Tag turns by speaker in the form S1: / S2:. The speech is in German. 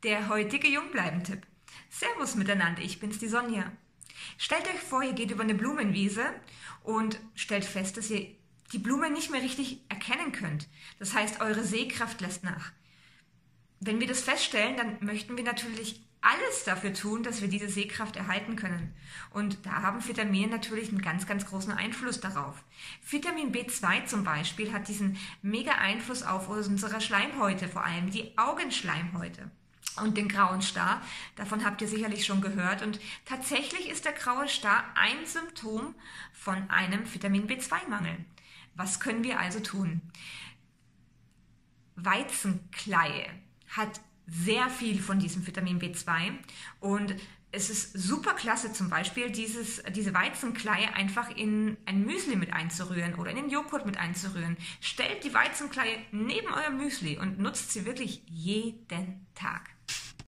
S1: Der heutige Jungbleiben-Tipp. Servus miteinander, ich bin's, die Sonja. Stellt euch vor, ihr geht über eine Blumenwiese und stellt fest, dass ihr die Blume nicht mehr richtig erkennen könnt. Das heißt, eure Sehkraft lässt nach. Wenn wir das feststellen, dann möchten wir natürlich alles dafür tun, dass wir diese Sehkraft erhalten können. Und da haben Vitamine natürlich einen ganz, ganz großen Einfluss darauf. Vitamin B2 zum Beispiel hat diesen mega Einfluss auf unsere Schleimhäute, vor allem die Augenschleimhäute. Und den grauen Star, davon habt ihr sicherlich schon gehört. Und tatsächlich ist der graue Star ein Symptom von einem Vitamin B2-Mangel. Was können wir also tun? Weizenkleie hat sehr viel von diesem Vitamin B2 und es ist super klasse, zum Beispiel diese Weizenkleie einfach in ein Müsli mit einzurühren oder in den Joghurt mit einzurühren. Stellt die Weizenkleie neben euer Müsli und nutzt sie wirklich jeden Tag.